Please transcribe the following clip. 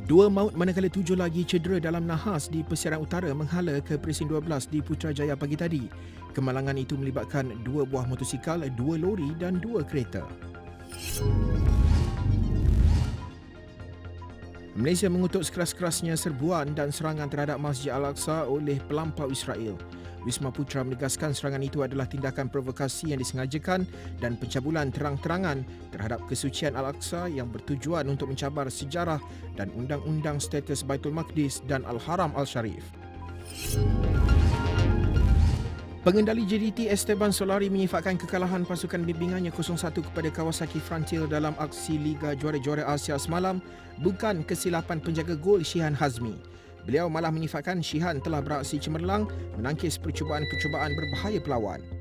Dua maut manakala 7 lagi cedera dalam nahas di Persiaran Utara menghala ke Presin 12 di Putrajaya pagi tadi. Kemalangan itu melibatkan 2 buah motosikal, 2 lori dan 2 kereta. Malaysia mengutuk sekeras-kerasnya serbuan dan serangan terhadap Masjid Al-Aqsa oleh pelampau Israel. Wisma Putra menegaskan serangan itu adalah tindakan provokasi yang disengajakan dan pencabulan terang-terangan terhadap kesucian Al-Aqsa yang bertujuan untuk mencabar sejarah dan undang-undang status Baitul Maqdis dan Al-Haram Al-Sharif. Pengendali JDT Esteban Solari menyifatkan kekalahan pasukan bimbingannya 0-1 kepada Kawasaki Frontier dalam aksi Liga Juara-Juara Asia semalam bukan kesilapan penjaga gol Shihan Hazmi. Beliau malah menyifatkan Shihan telah beraksi cemerlang menangkis percubaan-percubaan berbahaya pelawan.